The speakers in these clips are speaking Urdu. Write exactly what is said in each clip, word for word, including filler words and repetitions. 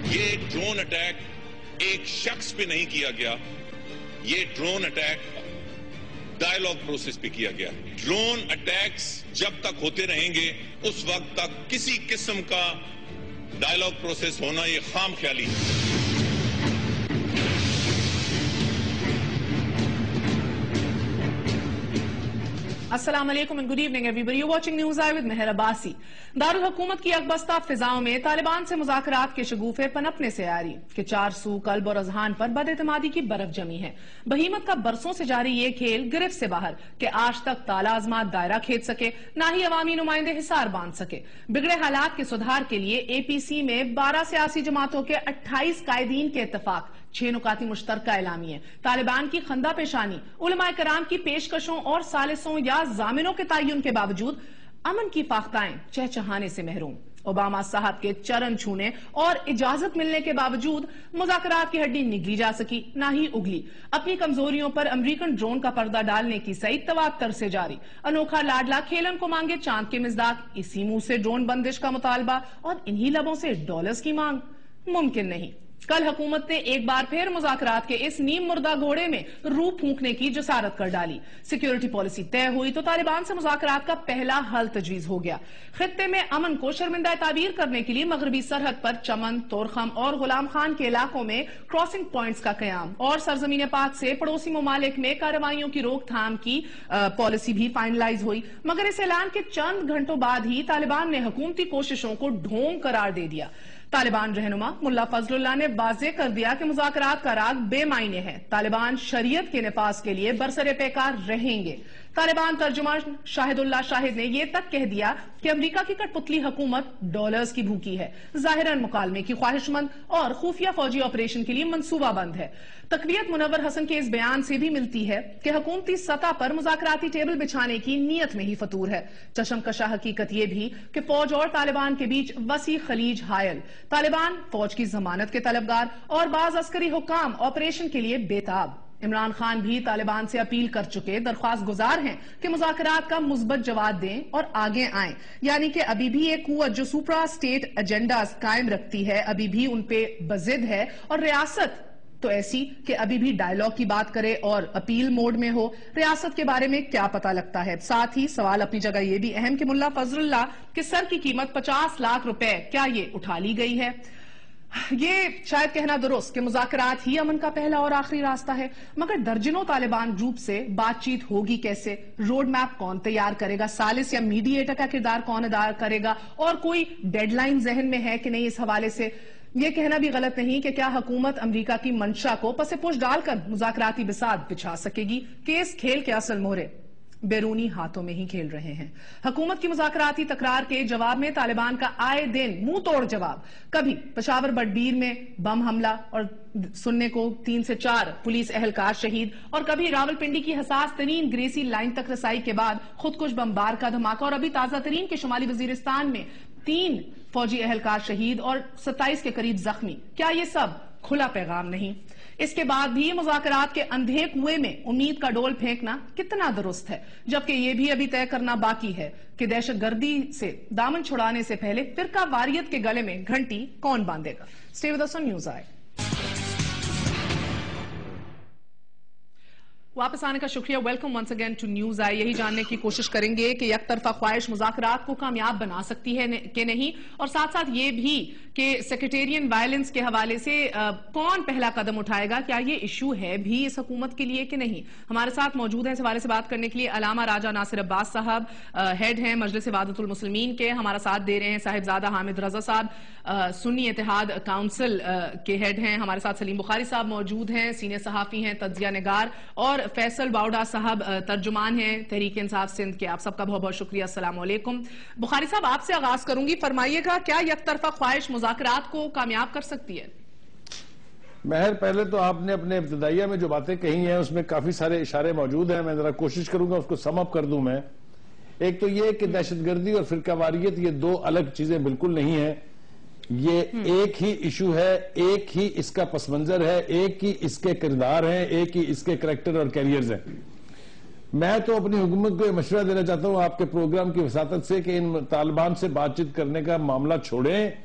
یہ ڈرون اٹیک ایک شخص پہ نہیں کیا گیا، یہ ڈرون اٹیک ڈائیلاگ پروسیس پہ کیا گیا۔ ڈرون اٹیکس جب تک ہوتے رہیں گے اس وقت تک کسی قسم کا ڈائیلاگ پروسیس ہونا یہ خام خیالی ہے۔ السلام علیکم and good evening everybody. You're watching News Eye with مہر عباسی۔ دارالحکومت کی اکبستہ فضاؤں میں طالبان سے مذاکرات کے شگوفے پنپنے سے آ رہی کہ چار سو قلب اور اذہان پر بد اعتمادی کی برف جمی ہے۔ بہیمت کا برسوں سے جاری یہ کھیل گرفت سے باہر کہ آج تک تالا ازمات دائرہ کھید سکے، نہ ہی عوامی نمائندے حصار باندھ سکے۔ بگڑے حالات کے سدھار کے لیے اے پی سی میں بارہ سیاسی جماعتوں کے اٹھائیس قائدین کے اتفاق، چھ نکاتی مشترکہ اعلامیے، طالبان کی خندہ پیشانی، علماء کرام کی پیشکشوں اور ثالثوں یا ضامنوں کے تعین کے باوجود امن کی فاختائیں چہچہانے سے محروم۔ اوباما صاحب کے چرن چھونے اور اجازت ملنے کے باوجود مذاکرات کی ہڈی نگلی جا سکی، نہ ہی اگلی۔ اپنی کمزوریوں پر امریکن ڈرون کا پردہ ڈالنے کی سعی تواتر سے جاری۔ انوکھا لاڈلا کھیلن کو مانگے چاند کے مزداق، اسی منہ سے ڈرون بندش کا مطالبہ اور انہی لبوں سے ڈالرز کی مانگ ممکن نہیں۔ کل حکومت نے ایک بار پھر مذاکرات کے اس نیم مردہ گھوڑے میں روح پھونکنے کی جسارت کر ڈالی۔ سیکیورٹی پالیسی طے ہوئی تو طالبان سے مذاکرات کا پہلا حل تجویز ہو گیا۔ خطے میں امن کو شرمندہ تعبیر کرنے کے لیے مغربی سرحد پر چمن، تورخم اور غلام خان کے علاقوں میں کراسنگ پوائنٹس کا قیام اور سرزمین پاک سے پڑوسی ممالک میں کارروائیوں کی روک تھام کی پالیسی بھی فائنلائز ہوئی، مگر اس اعلان کے چند گھنٹوں بعد ہی طالبان نے حکومتی کوششوں کو ڈھونگ قرار دے دیا۔ طالبان رہنما ملا فضل اللہ نے واضح کر دیا کہ مذاکرات کا راگ بے معنی ہے، طالبان شریعت کے نفاذ کے لیے برسر پیکار رہیں گے۔ طالبان ترجمان شاہد اللہ شاہد نے یہ تک کہہ دیا کہ امریکہ کی کٹ پتلی حکومت ڈالرز کی بھوکی ہے، ظاہراً مکالمے کی خواہش مند اور خفیہ فوجی آپریشن کے لیے منصوبہ بند ہے۔ تقویت منور حسن کے اس بیان سے بھی ملتی ہے کہ حکومتی سطح پر مذاکراتی ٹیبل بچھانے کی نیت میں ہی فطور ہے۔ چشم کشا حقیقت یہ بھی کہ فوج اور طالبان کے بیچ وسیع خلیج حائل، طالبان فوج کی ضمانت کے طلبگار اور بعض عسکری حکام آپریشن کے لیے بےتاب۔ عمران خان بھی طالبان سے اپیل کر چکے درخواست گزار ہیں کہ مذاکرات کا مثبت جواب دیں اور آگے آئیں، یعنی کہ ابھی بھی ایک قوت جو سپرا اسٹیٹ ایجنڈاز قائم رکھتی ہے ابھی بھی ان پہ بضد ہے، اور ریاست تو ایسی کہ ابھی بھی ڈائیلاگ کی بات کرے اور اپیل موڈ میں ہو۔ ریاست کے بارے میں کیا پتہ لگتا ہے؟ ساتھ ہی سوال اپنی جگہ یہ بھی اہم کہ ملا فضل اللہ کے سر کی قیمت پچاس لاکھ روپے کیا یہ اٹھا لی گئی ہے؟ یہ شاید کہنا درست کہ مذاکرات ہی امن کا پہلا اور آخری راستہ ہے، مگر درجنوں طالبان گروپ سے بات چیت ہوگی کیسے؟ روڈ میپ کون تیار کرے گا؟ ثالث یا میڈییٹر کا کردار کون ادا کرے گا؟ اور کوئی ڈیڈ لائن ذہن میں ہے کہ نہیں؟ اس حوالے سے یہ کہنا بھی غلط نہیں کہ کیا حکومت امریکہ کی منشا کو پس پش ڈال کر مذاکراتی بساط بچھا سکے گی کہ اس کھیل کے اصل مورے بیرونی ہاتھوں میں ہی کھیل رہے ہیں۔ حکومت کی مذاکراتی تکرار کے جواب میں طالبان کا آئے دن منہ توڑ جواب، کبھی پشاور بٹبیر میں بم حملہ اور سننے کو تین سے چار پولیس اہلکار شہید، اور کبھی راول پنڈی کی حساس ترین گریسی لائن تک رسائی کے بعد خودکش بمبار کا دھماکہ، اور ابھی تازہ ترین کے شمالی وزیرستان میں تین فوجی اہلکار شہید اور ستائیس کے قریب زخمی۔ کیا یہ سب کھلا پیغام نہیں؟ اس کے بعد بھی مذاکرات کے اندھے کنویں میں امید کا ڈول پھینکنا کتنا درست ہے، جبکہ یہ بھی ابھی طے کرنا باقی ہے کہ دہشت گردی سے دامن چھڑانے سے پہلے فرقہ واریت کے گلے میں گھنٹی کون باندھے گا؟ Stay with us on News Eye. واپس آنے کا شکریہ، welcome once again to News Eye. یہی جاننے کی کوشش کریں گے کہ یک طرفہ خواہش مذاکرات کو کامیاب بنا سکتی ہے کہ نہیں، اور ساتھ ساتھ یہ بھی کہ سیکریٹیرین وائلنس کے حوالے سے کون پہلا قدم اٹھائے گا، کیا یہ ایشو ہے بھی اس حکومت کے لیے کہ نہیں۔ ہمارے ساتھ موجود ہیں اس حوالے سے بات کرنے کے لیے علامہ راجہ ناصر عباس صاحب، ہیڈ ہیں مجلس وحدت المسلمین کے، ہمارا ساتھ دے رہے ہیں صاحبزادہ حامد رضا صاحب، سنی اتحاد کاؤنسل کے ہیڈ ہیں، ہمارے ساتھ سلیم بخاری صاحب موجود ہیں، سینئر صحافی ہیں، تجزیہ نگار، اور فیصل باؤڈا صاحب ترجمان ہیں تحریک انصاف سندھ کے۔ آپ سب کا بہت بہت شکریہ، السلام علیکم۔ بخاری صاحب آپ سے آغاز کروں گی، فرمائیے گا کیا یک طرفہ خواہش مذاکرات کو کامیاب کر سکتی ہے؟ مہر، پہلے تو آپ نے اپنے ابتدائیہ میں جو باتیں کہی ہیں اس میں کافی سارے اشارے موجود ہیں، میں ذرا کوشش کروں گا اس کو سم اپ کر دوں۔ میں ایک تو یہ کہ دہشت گردی اور فرقہ واریت یہ دو الگ چیزیں بالکل نہیں ہیں، یہ ایک ہی ایشو ہے، ایک ہی اس کا پس منظر ہے، ایک ہی اس کے کردار ہیں، ایک ہی اس کے کریکٹر اور کیریئرز ہیں۔ میں تو اپنی حکومت کو یہ مشورہ دینا چاہتا ہوں آپ کے پروگرام کی وساطت سے کہ ان طالبان سے بات چیت کرنے کا معاملہ چھوڑیں،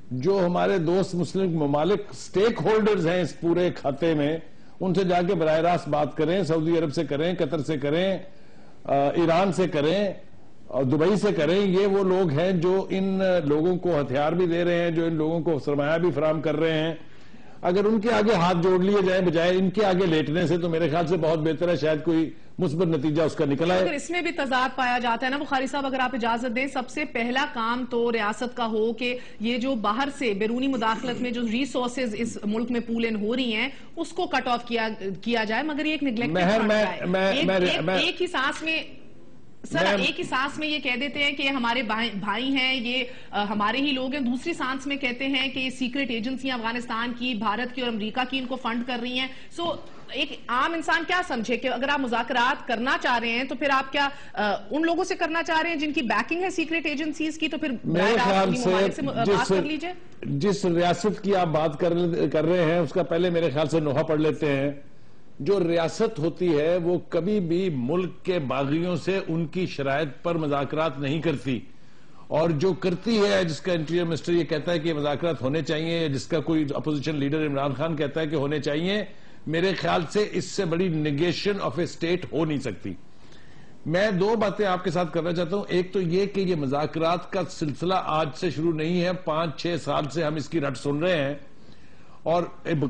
جو ہمارے دوست مسلم ممالک سٹیک ہولڈرز ہیں اس پورے کھاتے میں، ان سے جا کے براہ راست بات کریں، سعودی عرب سے کریں، قطر سے کریں، ایران سے کریں اور دبئی سے کریں. یہ وہ لوگ ہیں جو ان لوگوں کو ہتھیار بھی دے رہے ہیں، جو ان لوگوں کو سرمایہ بھی فراہم کر رہے ہیں. اگر ان کے آگے ہاتھ جوڑ لیے جائیں بجائے ان کے آگے لیٹنے سے، تو میرے خیال سے بہت بہتر ہے، شاید کوئی مثبت نتیجہ اس کا نکلا ہے. اگر اس میں بھی تضاد پایا جاتا ہے نا بخاری صاحب، اگر آپ اجازت دیں، سب سے پہلا کام تو ریاست کا ہو کہ یہ جو باہر سے بیرونی مداخلت میں جو ریسورسز اس ملک میں پول ان ہو رہی ہیں اس کو کٹ آف کیا جائے، مگر یہ ایک نیگلیکٹ ایک ہی سانس میں سر ایک ہی سانس میں یہ کہہ دیتے ہیں کہ ہمارے بھائی ہیں، یہ ہمارے ہی لوگ ہیں، دوسری سانس میں کہتے ہیں کہ یہ سیکرٹ ایجنسیاں افغانستان کی، بھارت کی اور امریکہ کی ان کو فنڈ کر رہی ہیں. سو ایک عام انسان کیا سمجھے کہ اگر آپ مذاکرات کرنا چاہ رہے ہیں تو پھر آپ کیا ان لوگوں سے کرنا چاہ رہے ہیں جن کی بیکنگ ہے سیکرٹ ایجنسیز کی، تو پھر میرے خیال سے بات کر لیجئے. جس ریاست کی آپ بات کر رہے ہیں اس کا پہلے میرے خیال سے نوحہ پڑھ لیتے ہیں. جو ریاست ہوتی ہے وہ کبھی بھی ملک کے باغیوں سے ان کی شرائط پر مذاکرات نہیں کرتی، اور جو کرتی ہے، جس کا انٹیریئر منسٹر یہ کہتا ہے کہ مذاکرات ہونے چاہیے، یا جس کا کوئی اپوزیشن لیڈر عمران خان کہتا ہے کہ ہونے چاہیے، میرے خیال سے اس سے بڑی نیگیشن آف اے اسٹیٹ ہو نہیں سکتی. میں دو باتیں آپ کے ساتھ کرنا چاہتا ہوں. ایک تو یہ کہ یہ مذاکرات کا سلسلہ آج سے شروع نہیں ہے، پانچ چھ سال سے ہم اس کی رٹ سن رہے ہیں، اور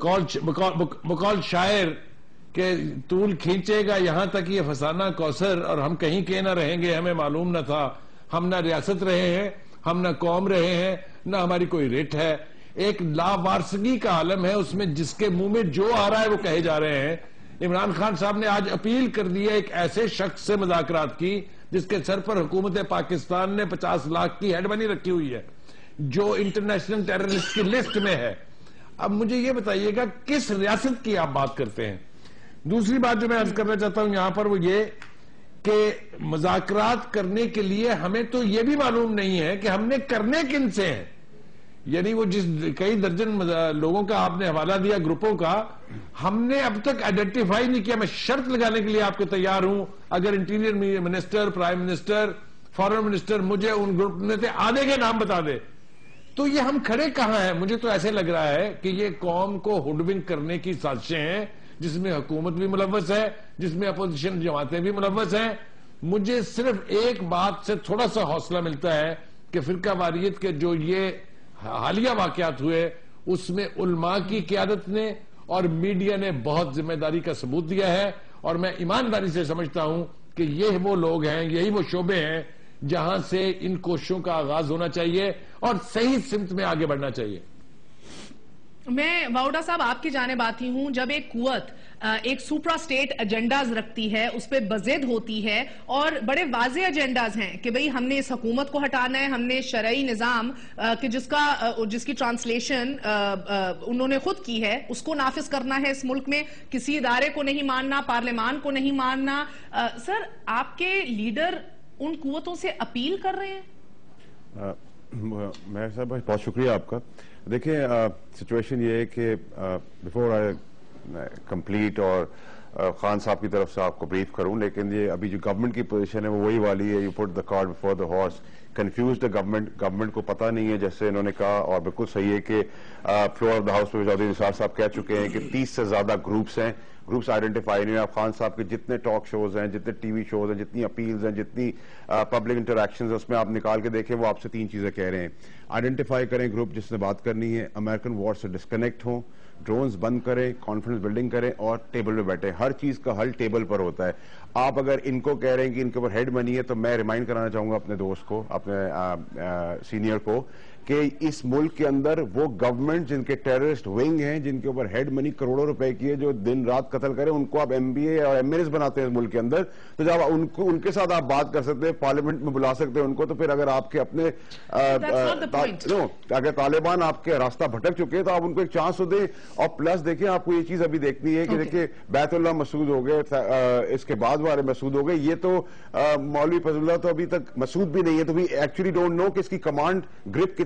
بقول شاعر کہ طول کھینچے گا یہاں تک یہ فسانہ کوثر، اور ہم کہیں کے نہ رہیں گے، ہمیں معلوم نہ تھا. ہم نہ ریاست رہے ہیں، ہم نہ قوم رہے ہیں، نہ ہماری کوئی ریٹ ہے. ایک لاوارسگی کا عالم ہے اس میں، جس کے منہ میں جو آ رہا ہے وہ کہے جا رہے ہیں. عمران خان صاحب نے آج اپیل کر دی ہے ایک ایسے شخص سے مذاکرات کی جس کے سر پر حکومت پاکستان نے پچاس لاکھ کی ہیڈ منی رکھی ہوئی ہے، جو انٹرنیشنل ٹیررسٹ کی لسٹ میں ہے. اب مجھے یہ بتائیے گا کس ریاست کی آپ بات کرتے ہیں؟ دوسری بات جو میں عرض کرنا چاہتا ہوں یہاں پر وہ یہ کہ مذاکرات کرنے کے لیے ہمیں تو یہ بھی معلوم نہیں ہے کہ ہم نے کرنے کن سے ہیں. یعنی وہ جس کئی درجن لوگوں کا آپ نے حوالہ دیا گروپوں کا، ہم نے اب تک آئیڈینٹیفائی نہیں کیا. میں شرط لگانے کے لیے آپ کے تیار ہوں، اگر interior minister, prime minister, foreign minister مجھے ان گروپ میں سے آدھے کے نام بتا دے تو یہ ہم کھڑے کہاں ہیں. مجھے تو ایسے لگ رہا ہے کہ یہ قوم کو ہوڈونگ کرنے کی سازشیں ہیں، جس میں حکومت بھی ملوث ہے، جس میں اپوزیشن جماعتیں بھی ملوث ہیں. مجھے صرف ایک بات سے تھوڑا سا حوصلہ ملتا ہے کہ فرقہ واریت کے جو یہ حالیہ واقعات ہوئے اس میں علماء کی قیادت نے اور میڈیا نے بہت ذمہ داری کا ثبوت دیا ہے، اور میں ایمانداری سے سمجھتا ہوں کہ یہ وہ لوگ ہیں، یہی وہ شعبے ہیں جہاں سے ان کوششوں کا آغاز ہونا چاہیے اور صحیح سمت میں آگے بڑھنا چاہیے. میں واؤڈا صاحب آپ کی جانب آتی ہوں. جب ایک قوت ایک سپرا اسٹیٹ ایجنڈاز رکھتی ہے، اس پہ بضد ہوتی ہے، اور بڑے واضح ایجنڈاز ہیں کہ بھئی ہم نے اس حکومت کو ہٹانا ہے، ہم نے شرعی نظام کہ جس کا جس کی ٹرانسلیشن انہوں نے خود کی ہے اس کو نافذ کرنا ہے اس ملک میں، کسی ادارے کو نہیں ماننا، پارلیمان کو نہیں ماننا. سر آپ کے لیڈر ان قوتوں سے اپیل کر رہے ہیں؟ میں صاحب بہت شکریہ آپ کا. دیکھیں سچویشن یہ ہے کہ بیفور آئی کمپلیٹ اور خان صاحب کی طرف سے آپ کو بریف کروں، لیکن یہ ابھی جو گورنمنٹ کی پوزیشن ہے وہ وہی والی ہے، you put the cart before the horse. Confused government government کو پتہ نہیں ہے، جیسے انہوں نے کہا، اور بالکل صحیح ہے کہ فلور آف دا ہاؤس پہ چودھری نثار صاحب کہہ چکے ہیں کہ تیس سے زیادہ گروپس ہیں، گروپس آئیڈینٹیفائی نہیں. آپ خان صاحب کے جتنے ٹاک شوز ہیں، جتنے ٹی وی شوز ہیں، جتنی اپیلز ہیں، جتنی پبلک انٹریکشنز ہیں، اس میں آپ نکال کے دیکھیں وہ آپ سے تین چیزیں کہہ رہے ہیں. آئیڈینٹیفائی کریں گروپ جس نے بات کرنی ہے، امریکن وار سے ڈسکنیکٹ ہوں، ڈرونز بند کریں، کانفیڈنس بلڈنگ کریں، اور ٹیبل پہ بیٹھے. ہر چیز کا حل ٹیبل پر ہوتا ہے. آپ اگر ان کو کہہ رہے ہیں کہ ان کے اوپر ہیڈ منی ہے، تو میں ریمائنڈ کرانا چاہوں گا اپنے دوست کو، اپنے سینئر کو، کہ اس ملک کے اندر وہ گورنمنٹ جن کے ٹیررسٹ ونگ ہیں، جن کے اوپر ہیڈ منی کروڑوں روپے کی ہے، جو دن رات قتل کریں، ان کو آپ ایم بی اے اور ایم ایس بناتے ہیں اس ملک کے اندر. تو جب ان کو ان کے ساتھ آپ بات کر سکتے ہیں، پارلیمنٹ میں بلا سکتے ہیں ان کو، تو پھر اگر آپ کے اپنے اگر طالبان آپ کے راستہ بھٹک چکے ہیں تو آپ ان کو ایک چانس تو دیں. اور پلس دیکھیں آپ کو یہ چیز ابھی دیکھنی ہے کہ دیکھیں بیت اللہ مسعود ہو گئے، اس کے بعد والے مسعود ہو گئے. یہ تو مولوی فضل اللہ تو ابھی تک مسعود بھی نہیں ہے، تو بھی ایکچولی ڈونٹ نو کہ اس کی کمانڈ گرپ کتنی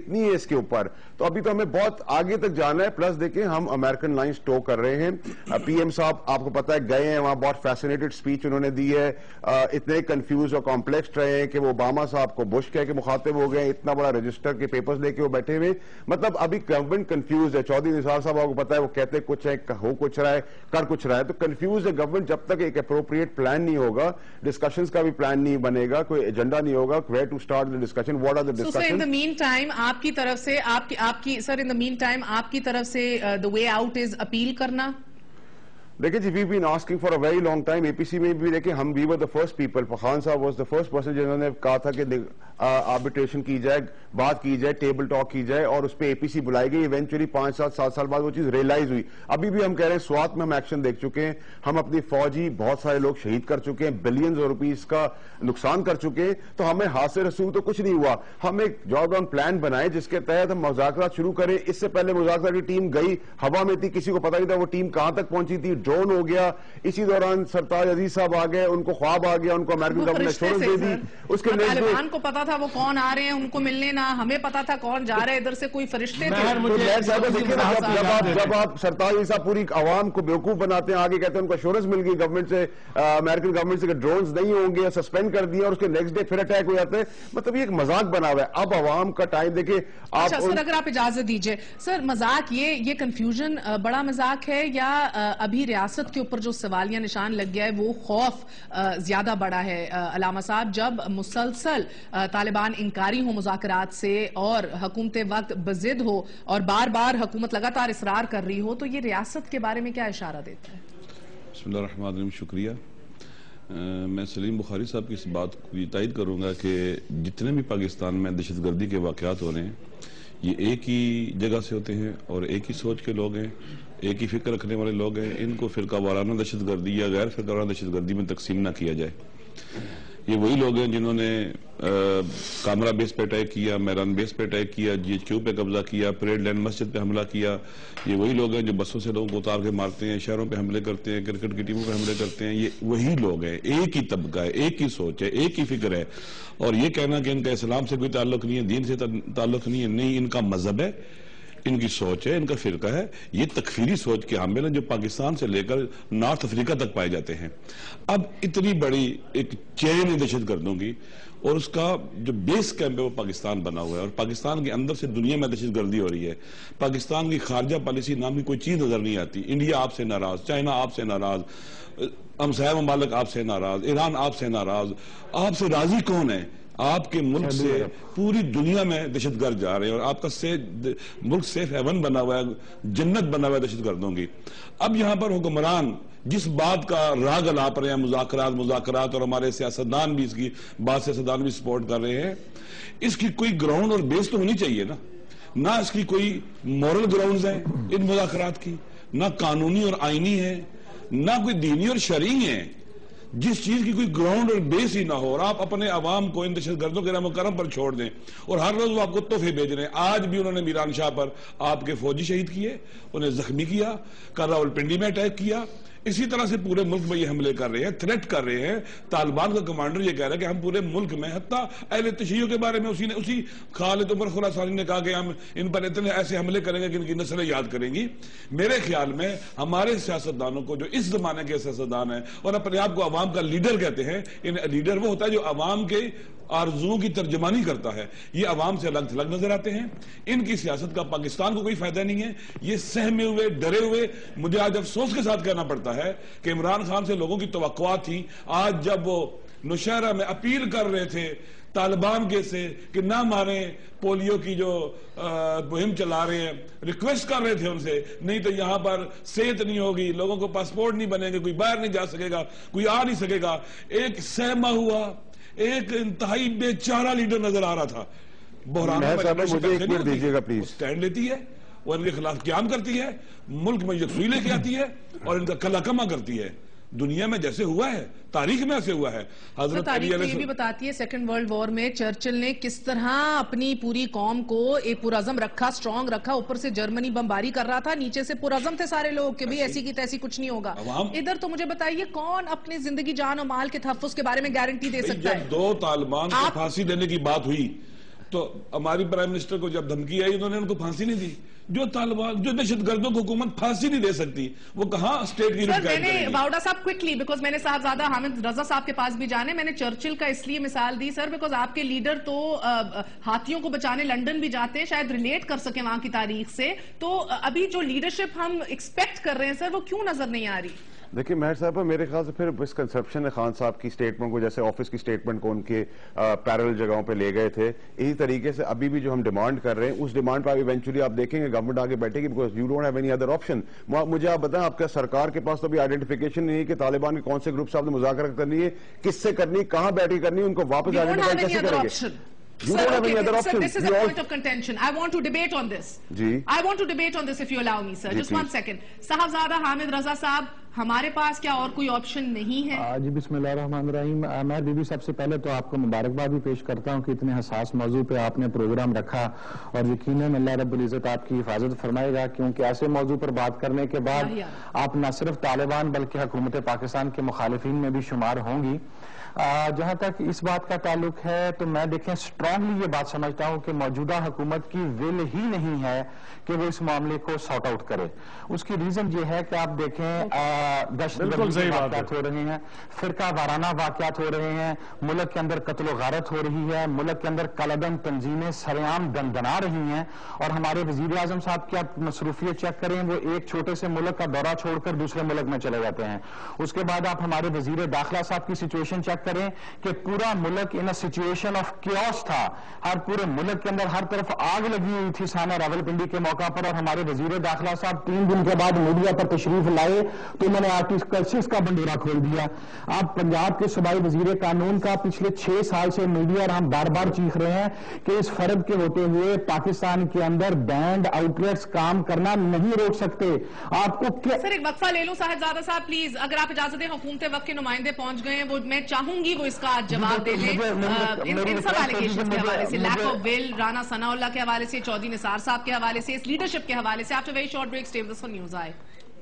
کتنی ہے اس کے اوپر. تو ابھی تو ہمیں بہت آگے تک جانا ہے. پلس دیکھیں ہم امریکن لائنز ٹو کر رہے ہیں. پی ایم صاحب آپ کو پتا ہے گئے ہیں وہاں, بہت فیسنیٹڈ اسپیچ انہوں نے دی ہے, اتنے کنفیوز اور کمپلیکس رہے ہیں کہ وہ اوباما صاحب کو بش کہہ کے مخاطب ہو گئے, اتنا بڑا رجسٹر کے پیپرز لے کے وہ بیٹھے ہوئے. مطلب ابھی گورنمنٹ کنفیوز ہے. چودھری نثار صاحب آپ کو پتا ہے وہ کہتے کچھ ہے, ہو کچھ رہا ہے, کر کچھ رہا ہے. تو کنفیوز ہے گورنمنٹ. جب تک ایک اپروپریٹ پلان نہیں ہوگا, ڈسکشنز کا بھی پلان نہیں بنے گا, کوئی ایجنڈا نہیں ہوگا, where to start the discussion, what are the discussion. So in the meantime آپ کی طرف سے آپ کی آپ کی سر ان دی مین ٹائم آپ کی طرف سے دی وے آؤٹ از اپیل کرنا. دیکھیں جی, we been asking for a very long time. A P C میں بھی دیکھیں ہم we were the first people. Khan صاحب واز دا فرسٹ پرسن جنہوں نے کہا تھا کہ آربیٹریشن کی جائے, بات کی جائے, ٹیبل ٹاک کی جائے, اور اس پہ اے پی سی بلائی گئی. ایونچولی پانچ سات سات سال بعد وہ چیز ریئلائز ہوئی. ابھی بھی ہم کہہ رہے ہیں سوات میں ہم ایکشن دیکھ چکے ہیں, ہم اپنی فوجی بہت سارے لوگ شہید کر چکے ہیں, بلینز آف روپیز کا نقصان کر چکے ہیں. تو ہمیں ہاتھ سے رسول تو کچھ نہیں ہوا. ہم ایک جاب ڈاؤن پلان بنائے جس کے تحت ہم مذاکرات شروع کریں. اس سے پہلے مذاکرات کی ٹیم گئی, ہوا میں تھی, کسی کو پتا نہیں تھا وہ ٹیم کہاں تک پہنچی تھی, ڈرون ہو گیا. اسی دوران سرتاج عزیز صاحب آ گئے, ان کو خواب آ گیا, ان کو امریکن گورنمنٹ نے ایشورنس دے دی. اس کے طالبان کو پتا تھا وہ کون آ رہے ہیں, ان کو ملنے نہ ہمیں پتا تھا کون جا رہے ہیں, ادھر سے کوئی فرشتے تھے. جب آپ سرتاج عزیز صاحب پوری عوام کو بیوقوف بناتے ہیں, آگے کہتے ہیں ان کو ایشورنس مل گئی گورنمنٹ سے, امریکن گورنمنٹ سے کہ ڈرونز نہیں ہوں گے, سسپینڈ کر دیا, اور اس کے نیکسٹ ڈے پھر اٹیک ہو جاتے ہیں. مطلب یہ ایک مذاق بنا ہوا ہے. اب عوام کا ٹائم دیکھیں آپ. سر اگر آپ اجازت دیجئے سر, مذاق یہ یہ کنفیوژن بڑا مذاق ہے یا ابھی ریاست کے اوپر جو سوالیہ نشان لگ گیا ہے وہ خوف زیادہ بڑا ہے؟ علامہ صاحب, جب مسلسل طالبان انکاری ہو مذاکرات سے اور حکومت وقت بضد ہو اور بار بار حکومت لگاتار اصرار کر رہی ہو, تو یہ ریاست کے بارے میں کیا اشارہ دیتا ہے؟ بسم اللہ الرحمن الرحیم. شکریہ. میں سلیم بخاری صاحب کی اس بات کو تائید کروں گا کہ جتنے بھی پاکستان میں دہشت گردی کے واقعات ہو رہے ہیں یہ ایک ہی جگہ سے ہوتے ہیں اور ایک ہی سوچ کے لوگ ہیں, ایک ہی فکر رکھنے والے لوگ ہیں. ان کو فرقہ وارانہ دہشت گردی یا غیر فرقہ وارانہ دہشت گردی میں تقسیم نہ کیا جائے. یہ وہی لوگ ہیں جنہوں نے کامرا بیس پہ اٹیک کیا, میران بیس پہ اٹیک کیا, جی ایچ کیو پہ قبضہ کیا, پریڈ لینڈ مسجد پہ حملہ کیا. یہ وہی لوگ ہیں جو بسوں سے لوگوں کو اتار کے مارتے ہیں, شہروں پہ حملے کرتے ہیں, کرکٹ کی ٹیموں پہ حملے کرتے ہیں. یہ وہی لوگ ہیں, ایک ہی طبقہ ہے, ایک ہی سوچ ہے, ایک ہی فکر ہے. اور یہ کہنا کہ ان کا اسلام سے کوئی تعلق نہیں ہے, دین سے تعلق نہیں ہے, نہیں, ان کا مذہب ہے, ان کی سوچ ہے, ان کا فرقہ ہے. یہ تکفیری سوچ کے حامل ہیں جو پاکستان سے لے کر نارتھ افریقہ تک پائے جاتے ہیں. اب اتنی بڑی ایک چین ہے دہشت گردوں کی, اور اس کا جو بیس کیمپ ہے وہ پاکستان بنا ہوا ہے, اور پاکستان کے اندر سے دنیا میں دہشت گردی ہو رہی ہے. پاکستان کی خارجہ پالیسی نام کی کوئی چیز نظر نہیں آتی. انڈیا آپ سے ناراض, چائنا آپ سے ناراض, ہمسایہ ممالک آپ سے ناراض, ایران آپ سے ناراض. آپ سے راضی کون ہے؟ آپ کے ملک سے پوری دنیا میں دہشت گرد جا رہے ہیں, اور آپ کا ملک سیف ہیون بنا ہوا ہے, جنت بنا ہوا ہے دہشت گردوں کی. اب یہاں پر حکمران جس بات کا راگ الاپ رہے ہیں, مذاکرات مذاکرات اور ہمارے سیاستدان بھی اس کی بات سیاستدان بھی سپورٹ کر رہے ہیں, اس کی کوئی گراؤنڈ اور بیس تو ہونی چاہیے نا. نہ اس کی کوئی مورل گراؤنڈز ہیں ان مذاکرات کی, نہ قانونی اور آئینی ہے, نہ کوئی دینی اور شرعی ہے. جس چیز کی کوئی گراؤنڈ اور بیس ہی نہ ہو, اور آپ اپنے عوام کو ان دہشت گردوں کے رحم و کرم پر چھوڑ دیں, اور ہر روز وہ آپ کو تحفے بھیج رہے ہیں. آج بھی انہوں نے میران شاہ پر آپ کے فوجی شہید کیے, انہیں زخمی کیا, کل راولپنڈی میں اٹیک کیا. اسی طرح سے پورے ملک میں یہ حملے کر رہے ہیں, تھریٹ کر رہے ہیں. طالبان کا کمانڈر یہ کہہ رہا ہے کہ ہم پورے ملک میں, حتیٰ اہل تشیعوں کے بارے میں اسی نے اسی خالد عمر خراسانی نے کہا کہ ہم ان پر اتنے ایسے حملے کریں گے کہ ان کی نسلیں یاد کریں گی. میرے خیال میں ہمارے سیاستدانوں کو, جو اس زمانے کے سیاستدان ہیں اور اپنے آپ کو عوام کا لیڈر کہتے ہیں, ان لیڈر وہ ہوتا ہے جو عوام کے آرزوؤں کی ترجمانی کرتا ہے. یہ عوام سے الگ تھلگ نظر آتے ہیں. ان کی سیاست کا پاکستان کو کوئی فائدہ نہیں ہے. یہ سہمے ہوئے, ڈرے ہوئے, مجھے آج افسوس کے ساتھ کہنا پڑتا ہے کہ عمران خان سے لوگوں کی توقعات تھی. آج جب وہ نوشہرہ میں اپیل کر رہے تھے طالبان کے سے کہ نہ ماریں, پولیو کی جو مہم چلا رہے ہیں, ریکویسٹ کر رہے تھے ان سے, نہیں تو یہاں پر صحت نہیں ہوگی, لوگوں کو پاسپورٹ نہیں بنے گے, کوئی باہر نہیں جا سکے گا, کوئی آ نہیں سکے گا. ایک سہما ہوا, ایک انتہائی بے چارہ لیڈر نظر آ رہا تھا. بحران سٹینڈ لیتی ہے, وہ ان کے خلاف قیام کرتی ہے, ملک میں یکسوئی لے کے آتی ہے, اور ان کا کلا کما کرتی ہے. دنیا میں جیسے ہوا ہے, تاریخ میں ایسے ہوا ہے. حضرت تاریخ یہ بھی بتاتی ہے سیکنڈ ورلڈ وار میں چرچل نے کس طرح اپنی پوری قوم کو ایک پرعزم رکھا, سٹرونگ رکھا. اوپر سے جرمنی بمباری کر رہا تھا, نیچے سے پرعزم تھے سارے لوگ کہ بھی ایسی کی تیسی کچھ نہیں ہوگا. ادھر تو مجھے بتائیے کون اپنی زندگی جان و مال کے تحفظ کے بارے میں گارنٹی دے سکتا ہے؟ جب دو طالبان کو پھانسی دینے کی بات ہوئی تو ہماری پرائم منسٹر کو جب دھمکی آئی انہوں نے ان کو پھانسی نہیں دی. جو طالبان جو دہشت گردوں کو حکومت پھانسی نہیں دے سکتی وہ کہاں اسٹیٹ کی روٹ قائم کریں گی. باؤڈا صاحب کوئکلی بیکاز میں نے صاحبزادہ حامد رضا صاحب کے پاس بھی جانے, میں نے چرچل کا اس لیے مثال دی سر بیکاز آپ کے لیڈر تو ہاتھیوں کو بچانے لنڈن بھی جاتے ہیں, شاید ریلیٹ کر سکیں وہاں کی تاریخ سے. تو ابھی جو لیڈرشپ ہم ایکسپیکٹ کر رہے ہیں سر وہ کیوں نظر نہیں آ رہی؟ دیکھیں ماہر صاحب میرے خیال سے پھر اس کنسپشن ہے خان صاحب کی سٹیٹمنٹ کو, جیسے آفس کی سٹیٹمنٹ کو ان کے پیرل جگہوں پہ لے گئے تھے, اسی طریقے سے ابھی بھی جو ہم ڈیمانڈ کر رہے ہیں اس ڈیمانڈ پہ ایونچولی آپ دیکھیں گے گورنمنٹ آگے بیٹھے گی, because you don't have any other option. مجھے آپ بتائیں آپ کا سرکار کے پاس تو ابھی آئیڈینٹیفیکیشن نہیں ہے کہ طالبان کے کون سے گروپ سے آپ نے مذاکرہ کرنی ہے, کس سے کرنی, کہاں بیٹھ کے کرنی, ان کو واپس آئیڈینٹیفائی کیسے کریں گے. You sir, don't have okay, any other sir, option. this is You a all... point of contention. I want to debate on this. G I want to debate on this if you allow me, sir. G, Just one second. صاحبزادہ حامد رضا صاحب, ہمارے پاس کیا اور کوئی آپشن نہیں ہے؟ جی بسم اللہ الرحمن الرحیم. میں بی بی سب سے پہلے تو آپ کو مبارکباد بھی پیش کرتا ہوں کہ اتنے حساس موضوع پہ آپ نے پروگرام رکھا, اور یقیناً اللہ رب العزت آپ کی حفاظت فرمائے گا, کیونکہ ایسے موضوع پر بات کرنے کے بعد آپ نہ صرف طالبان بلکہ حکومت پاکستان کے مخالفین میں بھی شمار ہوں گی. جہاں تک اس بات کا تعلق ہے تو میں دیکھیں اسٹرانگلی یہ بات سمجھتا ہوں کہ موجودہ حکومت کی ول ہی نہیں ہے کہ وہ اس معاملے کو سارٹ آؤٹ کرے. اس کی ریزن یہ ہے کہ آپ دیکھیں دہشت گردی واقعات ہو رہے ہیں, فرقہ وارانہ واقعات ہو رہے ہیں, ملک کے اندر قتل و غارت ہو رہی ہے, ملک کے اندر کالعدم تنظیمیں سرعام دندنا رہی ہیں, اور ہمارے وزیر اعظم صاحب کی آپ مصروفیت چیک کریں, وہ ایک چھوٹے سے ملک کا دورہ چھوڑ کر دوسرے ملک میں چلے جاتے ہیں. اس کے بعد آپ ہمارے وزیر داخلہ صاحب کی سچویشن چیک کریں کہ پورا ملک ان سچویشن آف کیوس تھا, ہر پورے ملک کے اندر ہر طرف آگ لگی ہوئی تھی سانہ راولپنڈی کے موقع پر, اور ہمارے وزیر داخلہ صاحب تین دن کے بعد میڈیا پر تشریف لائے تو انہوں نے آرٹیکلس کا بنڈورا کھول دیا. آپ پنجاب کے صوبائی وزیر قانون کا پچھلے چھ سال سے میڈیا اور ہم بار بار چیخ رہے ہیں کہ اس فرد کے ہوتے ہوئے پاکستان کے اندر بینڈ آؤٹ لیٹس کام کرنا نہیں روک سکتے. آپ کو کیا سر ایک وقفہ لے لوں صاحبزادہ صاحب پلیز, اگر آپ اجازت دیں, حکومت وقت کے نمائندے پہنچ گئے ہیں, وہ میں چاہوں گی وہ اس کا جواب دے دیں ان سب ایلیگیشنز کے حوالے سے, lack of will, Rana Sanaullah کے حوالے سے, چودھری نثار صاحب کے حوالے سے, اس لیڈرشپ کے حوالے سے. After very short break, stay with us for News Eye.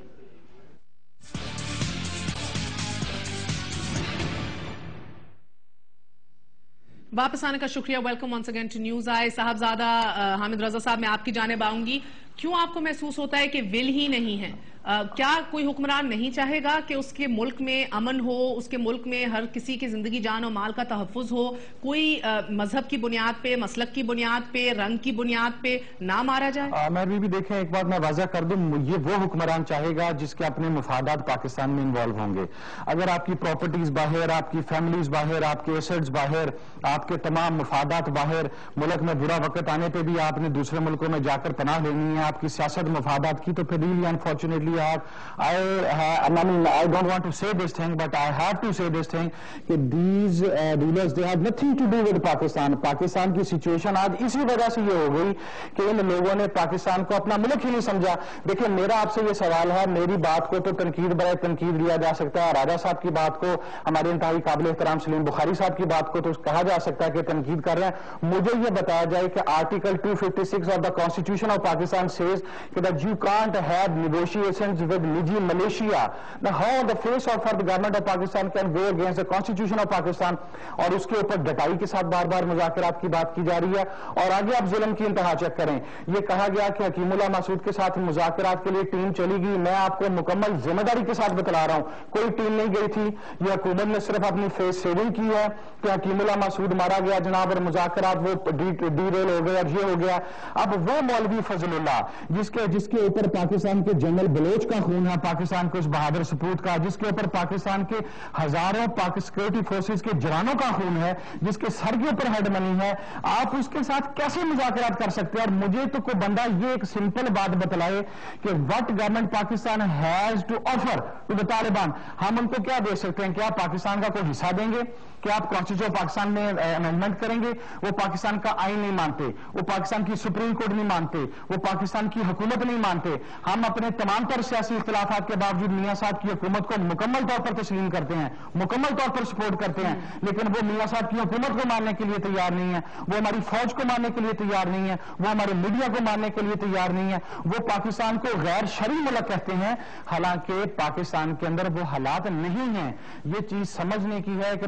واپس آنے کا شکریہ, welcome once again to News Eye. Sahibzada Hamid Raza صاحب, میں آپ کی جانب آؤں گی. کیوں آپ کو محسوس ہوتا ہے کہ ول ہی نہیں ہے؟ کیا کوئی حکمران نہیں چاہے گا کہ اس کے ملک میں امن ہو, اس کے ملک میں ہر کسی کی زندگی جان و مال کا تحفظ ہو, کوئی مذہب کی بنیاد پہ, مسلک کی بنیاد پہ, رنگ کی بنیاد پہ نہ مارا جائے؟ میں بھی دیکھیں ایک بات میں واضح کر دوں, یہ وہ حکمران چاہے گا جس کے اپنے مفادات پاکستان میں انوالو ہوں گے. اگر آپ کی پراپرٹیز باہر, آپ کی فیملیز باہر, آپ کے ایسٹس باہر, آپ کے تمام مفادات باہر, ملک میں برا وقت آنے پہ بھی آپ نے دوسرے ملکوں میں جا کر پناہ لینی ہے, آپ کی سیاست مفادات کی, تو پھر ریلی انفارچونیٹلی آپ I, I mean, I don't want to say this thing, but I have to say this thing کہ these uh, rulers they have nothing to do with Pakistan. Pakistan کی سچویشن آج اسی وجہ سے یہ ہو گئی کہ ان لوگوں نے پاکستان کو اپنا ملک ہی نہیں سمجھا. دیکھیں میرا آپ سے یہ سوال ہے, میری بات کو تو تنقید برائے تنقید لیا جا سکتا ہے, راجہ صاحب کی بات کو, ہمارے انتہائی قابل احترام سلیم بخاری صاحب کی بات کو تو کہا جا سکتا ہے کہ تنقید کر رہے ہیں. مجھے یہ بتایا جائے کہ article two fifty six of the constitution of Pakistan says that you can't have negotiations with Niji Malaysia. Now how the face of the government of Pakistan can go against the constitution of Pakistan, اور اس کے اوپر ڈٹائی کے ساتھ بار بار مذاکرات کی بات کی جا رہی ہے. اور آگے آپ ظلم کی انتہا چیک کریں, یہ کہا گیا کہ حکیم اللہ مسعود کے ساتھ مذاکرات کے لیے ٹیم چلی گئی. میں آپ کو مکمل ذمہ داری کے ساتھ بتلا رہا ہوں, کوئی ٹیم نہیں گئی تھی. یہ حکومت نے صرف اپنی فیس سیونگ کی ہے کہ حکیم اللہ مسعود مارا گیا جناب, اور مذاکرات وہ ڈی ریل ہو گئے اور یہ ہو گیا. اب وہ مولوی فضل اللہ جس کے جس کے اوپر پاکستان کے جنرل بلوچ کا خون ہے, پاکستان کے اس بہادر سپوت کا, جس کے اوپر پاکستان کے ہزاروں سیکورٹی فورسز کے جوانوں کا خون ہے, جس کے سر کے اوپر ہیڈ منی ہے, آپ اس کے ساتھ کیسے مذاکرات کر سکتے ہیں؟ اور مجھے تو کوئی بندہ یہ ایک سمپل بات بتلائے کہ what government Pakistan has to offer to the Taliban. ہم ان کو کیا دے سکتے ہیں؟ کیا پاکستان کا کوئی حصہ دیں گے؟ کیا آپ کانسٹیٹیوشن آف پاکستان میں امینڈمنٹ کریں گے؟ وہ پاکستان کا آئین نہیں مانتے, وہ پاکستان کی سپریم کورٹ نہیں مانتے, وہ پاکستان کی حکومت نہیں مانتے. ہم اپنے تمام تر سیاسی اختلافات کے باوجود میاں صاحب کی حکومت کو مکمل طور پر تسلیم کرتے ہیں, مکمل طور پر سپورٹ کرتے ہیں, لیکن وہ میاں صاحب کی حکومت کو ماننے کے لیے تیار نہیں ہے, وہ ہماری فوج کو ماننے کے لیے تیار نہیں ہے, وہ ہمارے میڈیا کو ماننے کے لیے تیار نہیں ہے. وہ پاکستان کو غیر شرعی ملک کہتے ہیں, حالانکہ پاکستان کے اندر وہ حالات نہیں ہیں. یہ چیز سمجھنے کی ہے کہ پاکستان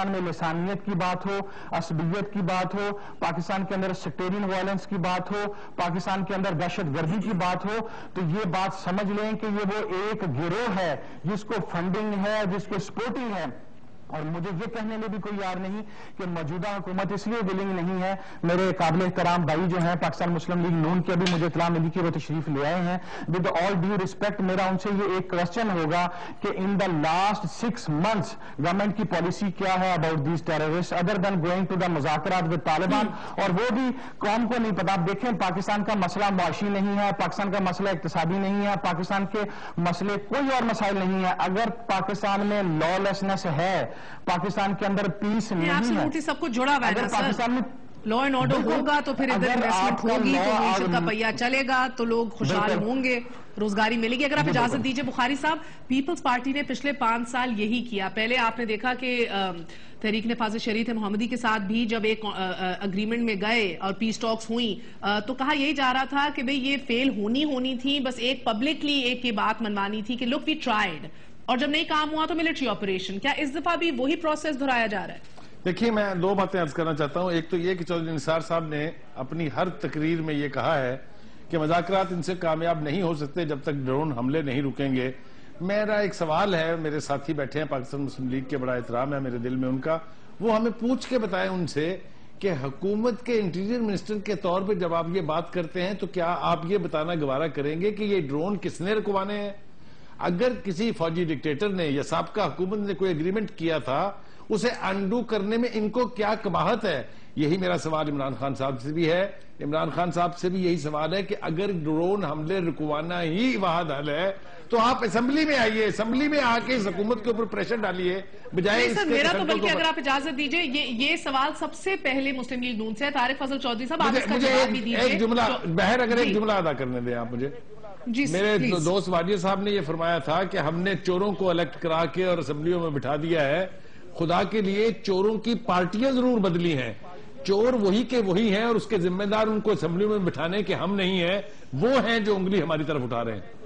پاکستان میں لسانیت کی بات ہو، عصبیت کی بات ہو، پاکستان کے اندر سیکٹیرین وائلنس کی بات ہو، پاکستان کے اندر دہشت گردی کی بات ہو، تو یہ بات سمجھ لیں کہ یہ وہ ایک گروہ ہے جس کو فنڈنگ ہے، جس کو سپورٹنگ ہے. اور مجھے یہ کہنے میں بھی کوئی یار نہیں کہ موجودہ حکومت اس لیے ولنگ نہیں ہے. میرے قابل احترام بھائی جو ہیں پاکستان مسلم لیگ نون کے بھی مجھے اطلاع ملی کہ وہ تشریف لے آئے ہیں. ود آل ڈیو ریسپیکٹ میرا ان سے یہ ایک کوشچن ہوگا کہ in the last six months government کی پالیسی کیا ہے about these terrorist other than going to the مذاکرات ود طالبان. اور وہ بھی قوم کو نہیں پتا. آپ دیکھیں پاکستان کا مسئلہ معاشی نہیں ہے، پاکستان کا مسئلہ اقتصادی نہیں ہے، پاکستان کے مسئلے کوئی اور مسائل نہیں ہے. اگر پاکستان میں لا لیسنس ہے، پاکستان کے اندر پیس نہیں ہے، سب کچھ جڑا ہوا ہے نا پاکستان میں لا اینڈ آرڈر ہوگا تو پھر ادھر انویسٹمنٹ ہوگی تو معیشت کا پہیہ چلے گا تو لوگ خوشحال ہوں گے، روزگاری ملے گی. اگر آپ اجازت دیجئے بخاری صاحب، پیپلز پارٹی نے پچھلے پانچ سال یہی کیا. پہلے آپ نے دیکھا کہ تحریک نفاذ شریعت محمدی کے ساتھ بھی جب ایک اگریمنٹ میں گئے اور پیس ٹاکس ہوئیں تو کہا یہی جا رہا تھا کہ بھئی یہ فیل ہونی ہونی تھی، بس ایک پبلکلی ایک یہ بات منوانی تھی کہ لک وی ٹرائیڈ، اور جب نہیں کام ہوا تو ملٹری آپریشن. کیا اس دفعہ بھی وہی پروسیس دہرایا جا رہا ہے؟ دیکھیے میں دو باتیں عرض کرنا چاہتا ہوں. ایک تو یہ کہ چودھری نثار صاحب نے اپنی ہر تقریر میں یہ کہا ہے کہ مذاکرات ان سے کامیاب نہیں ہو سکتے جب تک ڈرون حملے نہیں رکیں گے. میرا ایک سوال ہے، میرے ساتھی بیٹھے ہیں پاکستان مسلم لیگ کے، بڑا احترام ہے میرے دل میں ان کا، وہ ہمیں پوچھ کے بتائیں ان سے کہ حکومت کے انٹیریئر منسٹر کے طور پہ جب آپ یہ بات کرتے ہیں تو کیا آپ یہ بتانا گوارا کریں گے کہ یہ ڈرون کس نے رکوانے ہیں؟ اگر کسی فوجی ڈکٹیٹر نے یا سابقہ حکومت نے کوئی اگریمنٹ کیا تھا اسے انڈو کرنے میں ان کو کیا قباحت ہے؟ یہی میرا سوال عمران خان صاحب سے بھی ہے. عمران خان صاحب سے بھی یہی سوال ہے کہ اگر ڈرون حملے رکوانا ہی واحد حل ہے تو آپ اسمبلی میں آئیے، اسمبلی میں آ کے اس حکومت کے اوپر پریشر ڈالیے بجائے اس کے. میرا تو بلکہ اگر آپ اجازت دیجئے یہ سوال سب سے پہلے مسلم لیگ نون سے ہے. طارق فضل چودھری صاحب آپ اس کا جواب بھی دیجئے. ایک جملہ بہر اگر ایک جملہ ادا کرنے دیں آپ مجھے. میرے دوست واجد صاحب نے یہ فرمایا تھا کہ ہم نے چوروں کو الیکٹ کرا کے اور اسمبلیوں میں بٹھا دیا ہے. خدا کے لیے چوروں کی پارٹیاں ضرور بدلی ہیں، چور وہی کے وہی ہیں اور اس کے ذمہ دار ان کو اسمبلیوں میں بٹھانے کے ہم نہیں ہیں، وہ ہیں جو انگلی ہماری طرف اٹھا رہے ہیں.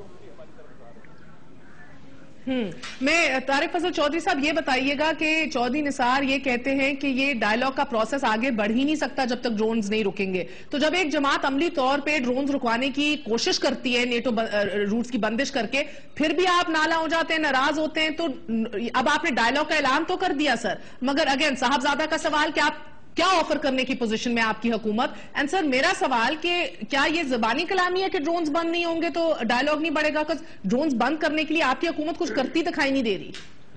میں طارق فضل چودھری صاحب یہ بتائیے گا کہ چودھری نثار یہ کہتے ہیں کہ یہ ڈائیلاگ کا پروسیس آگے بڑھ ہی نہیں سکتا جب تک ڈرونز نہیں رکیں گے. تو جب ایک جماعت عملی طور پہ ڈرونز رکوانے کی کوشش کرتی ہے نیٹو روٹس کی بندش کر کے، پھر بھی آپ نالا ہو جاتے ہیں، ناراض ہوتے ہیں، تو اب آپ نے ڈائیلاگ کا اعلان تو کر دیا سر، مگر اگین صاحبزادہ کا سوال کہ آپ کیا آفر کرنے کی پوزیشن میں آپ کی حکومت؟ اینڈ سر میرا سوال کہ کیا یہ زبانی کلامی ہے کہ ڈرونز بند نہیں ہوں گے تو ڈائیلاگ نہیں بڑھے گا؟ کہ ڈرونز بند کرنے کے لیے آپ کی حکومت کچھ کرتی دکھائی نہیں دے رہی.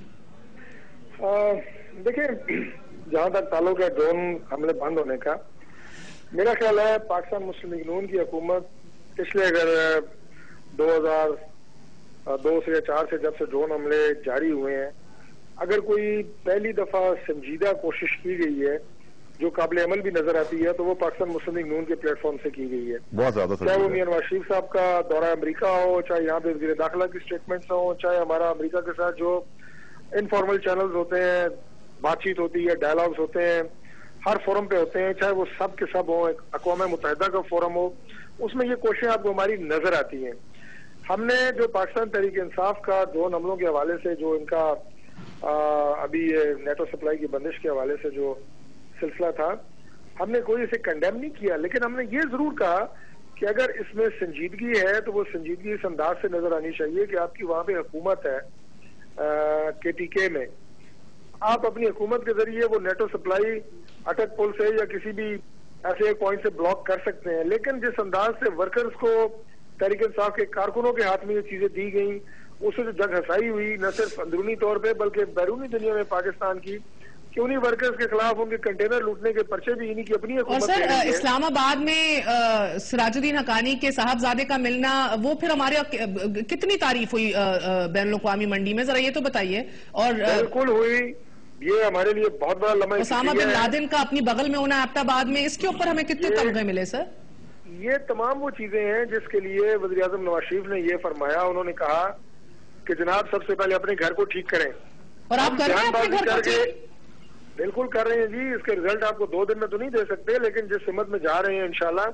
دیکھیں جہاں تک تعلق ہے ڈرون حملے بند ہونے کا، میرا خیال ہے پاکستان مسلم لیگ نون کی حکومت پچھلے اگر دو ہزار دو سے یا چار سے جب سے ڈرون حملے جاری ہوئے ہیں، اگر کوئی پہلی دفعہ سنجیدہ کوشش کی گئی ہے جو قابل عمل بھی نظر آتی ہے تو وہ پاکستان مسلم لیگ نون کے پلیٹ فارم سے کی گئی ہے. بہت زیادہ چاہے وہ میاں نواز شریف صاحب کا دورہ امریکہ ہو، چاہے یہاں پہ وزیر داخلہ کی سٹیٹمنٹس ہوں، چاہے ہمارا امریکہ کے ساتھ جو انفارمل چینلز ہوتے ہیں، بات چیت ہوتی ہے، ڈائلاگز ہوتے ہیں، ہر فورم پہ ہوتے ہیں، چاہے وہ سب کے سب ہوں، اقوام متحدہ کا فورم ہو، اس میں یہ کوششیں آپ کو ہماری نظر آتی ہیں. ہم نے جو پاکستان تحریک انصاف کا ڈرون حملوں کے حوالے سے جو ان کا ابھی نیٹو سپلائی کی بندش کے حوالے سے جو سلسلہ تھا، ہم نے کوئی اسے کنڈیم نہیں کیا، لیکن ہم نے یہ ضرور کہا کہ اگر اس میں سنجیدگی ہے تو وہ سنجیدگی اس انداز سے نظر آنی چاہیے کہ آپ کی وہاں پہ حکومت ہے کے ٹی کے میں، آپ اپنی حکومت کے ذریعے وہ نیٹو سپلائی اٹک پل سے یا کسی بھی ایسے ایک پوائنٹ سے بلاک کر سکتے ہیں. لیکن جس انداز سے ورکرز کو تحریک انصاف کے کارکنوں کے ہاتھ میں یہ چیزیں دی گئیں، اس سے جو جگ ہسائی ہوئی نہ صرف اندرونی طور پہ بلکہ بیرونی دنیا میں پاکستان کی، کہ انہی ورکرز کے خلاف ان کے کنٹینر لوٹنے کے پرچے بھی انہی کی اپنی حکومت. اور سر اسلام آباد میں سراج الدین حقانی کے صاحبزادے کا ملنا، وہ پھر ہمارے کتنی تعریف ہوئی بین الاقوامی منڈی میں، ذرا یہ تو بتائیے. اور بالکل ہوئی، یہ ہمارے لیے بہت بڑا لمحہ. اسامہ بن لادن کا اپنی بغل میں ہونا ایبٹ آباد میں، اس کے اوپر ہمیں کتنے تمغے ملے سر؟ یہ تمام وہ چیزیں ہیں جس کے لیے وزیر اعظم نواز شریف نے یہ فرمایا. انہوں نے کہا کہ جناب سب سے پہلے اپنے گھر کو ٹھیک کریں. اور آپ کر رہے ہیں اپنے گھر کو ٹھیک؟ بالکل کر رہے ہیں جی. اس کے رزلٹ آپ کو دو دن میں تو نہیں دے سکتے، لیکن جس سمت میں جا رہے ہیں انشاءاللہ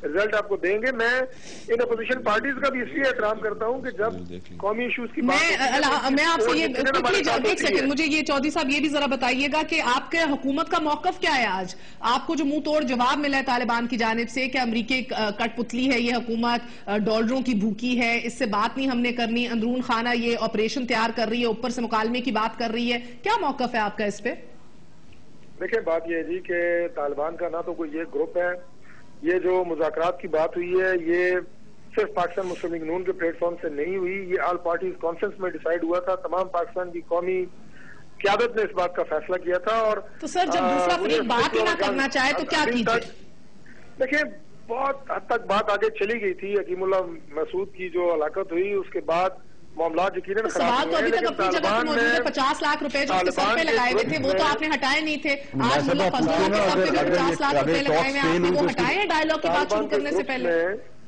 رزلٹ آپ کو دیں گے. میں ان اپوزیشن پارٹیز کا بھی اس لیے احترام کرتا ہوں کہ جب قومی ایشوز کی بات میں آپ سے یہ ایک سیکنڈ مجھے یہ چودھری صاحب یہ بھی ذرا بتائیے گا کہ آپ کے حکومت کا موقف کیا ہے آج؟ آپ کو جو منہ توڑ جواب ملا ہے طالبان کی جانب سے کہ امریکی کٹ پتلی ہے یہ حکومت، ڈالروں کی بھوکی ہے، اس سے بات نہیں ہم نے کرنی، اندرون خانہ یہ آپریشن تیار کر رہی ہے، اوپر سے مکالمے کی بات کر رہی ہے، کیا موقف ہے آپ کا اس پہ؟ دیکھیں بات یہ ہے جی کہ طالبان کا نہ تو کوئی یہ گروپ ہے، یہ جو مذاکرات کی بات ہوئی ہے یہ صرف پاکستان مسلم لیگ نون کے پلیٹ فارم سے نہیں ہوئی، یہ آل پارٹیز کانفرنس میں ڈیسائیڈ ہوا تھا. تمام پاکستان کی قومی قیادت نے اس بات کا فیصلہ کیا تھا. اور تو سر جب دوسرا فریق بات ہی نہ کرنا چاہے تو کیا کیجیے؟ دیکھیں بہت حد تک بات آگے چلی گئی تھی. حکیم اللہ مسعود کی جو ہلاکت ہوئی اس کے بعد معاملات یقیناً سوال تو ابھی تک اپنی جگہ پر موجود ہے. پچاس لاکھ روپے جو اس کے سر پہ لگائے ہوئے تھے وہ تو آپ نے ہٹائے نہیں تھے. آج ملا فضلوں کے سر پہ جو پچاس لاکھ روپے لگائے ہوئے آپ نے وہ ہٹائے ہیں ڈائیلاگ کی بات شروع کرنے سے پہلے؟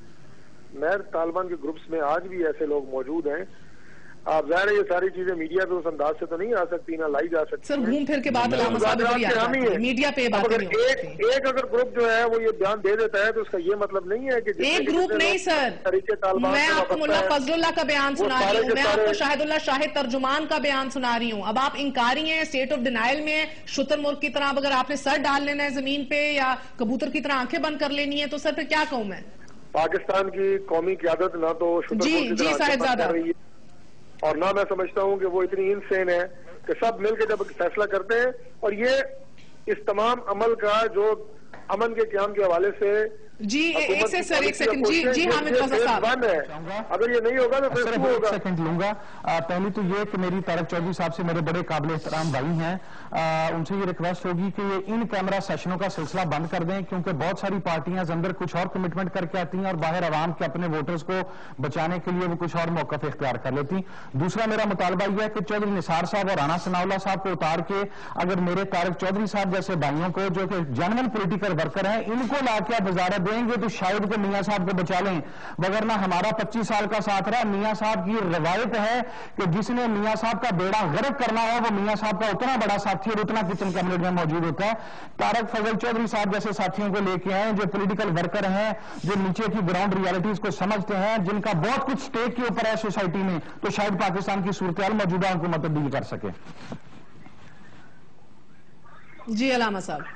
میں طالبان کے گروپس میں آج بھی ایسے لوگ موجود ہیں. آپ ظاہر ہے یہ ساری چیزیں میڈیا پہ اس انداز سے تو نہیں آ سکتی، نہ لائی جا سکتی. سر گھوم پھر کے بعد علامہ صاحب ادھر ہی آ جاتے ہیں میڈیا پہ باتیں نہیں ہوتی. ایک اگر گروپ جو ہے وہ یہ بیان دے دیتا ہے تو اس کا یہ مطلب نہیں ہے کہ ایک گروپ نہیں سر. میں آپ کو ملا فضل اللہ کا بیان سنا رہی ہوں، میں آپ کو شاہد اللہ شاہد ترجمان کا بیان سنا رہی ہوں. اب آپ انکاری ہیں، اسٹیٹ آف ڈینائل میں ہیں. شتر مرغ کی طرح اگر آپ نے سر ڈال لینا ہے زمین پہ یا کبوتر کی طرح آنکھیں بند کر لینی ہے تو سر پھر کیا کہوں میں؟ پاکستان کی قومی قیادت نہ تو شتر مرغ کی طرح آنکھیں بند کر رہی ہے اور نہ میں سمجھتا ہوں کہ وہ اتنی انسین ہے کہ سب مل کے جب فیصلہ کرتے ہیں. اور یہ اس تمام عمل کا جو امن کے قیام کے حوالے سے جی ایک سے سر ایک سیکنڈ جی جی حامد رضا صاحب اگر یہ نہیں ہوگا تو پھر ایک سیکنڈ لوں گا. پہلی تو یہ کہ میری طارق چودھری صاحب سے میرے بڑے قابل احترام بھائی ہیں، ان سے یہ ریکویسٹ ہوگی کہ یہ ان کیمرہ سیشنوں کا سلسلہ بند کر دیں کیونکہ بہت ساری پارٹیاں اندر کچھ اور کمٹمنٹ کر کے آتی ہیں اور باہر عوام کے اپنے ووٹرز کو بچانے کے لیے وہ کچھ اور موقف اختیار کر لیتی. دوسرا میرا مطالبہ یہ ہے کہ چودھری نثار صاحب اور رانا ثناء اللہ صاحب کو اتار کے اگر میرے طارق چودھری صاحب جیسے بھائیوں کو جو کہ جنرل پولیٹیکل ورکر ہیں ان کو لا کے وزارت دیں گے تو شاید کہ میاں صاحب کو بچا لیں، وگرنہ ہمارا پچیس سال کا ساتھ رہا. میاں صاحب کی روایت ہے کہ جس نے میاں صاحب کا بیڑا غرق کرنا ہے وہ میاں صاحب کا اتنا بڑا ساتھی اور اتنا کچن کیبنٹ میں موجود ہوتا ہے. طارق فضل چودھری صاحب جیسے ساتھیوں کو لے کے آئے جو پولیٹیکل ورکر ہیں، جو نیچے کی گراؤنڈ ریالٹیز کو سمجھتے ہیں، جن کا بہت کچھ اسٹیک کے اوپر ہے سوسائٹی میں، تو شاید پاکستان کی صورتحال موجودہ حکومت تبدیل کر سکے. جی علامہ صاحب.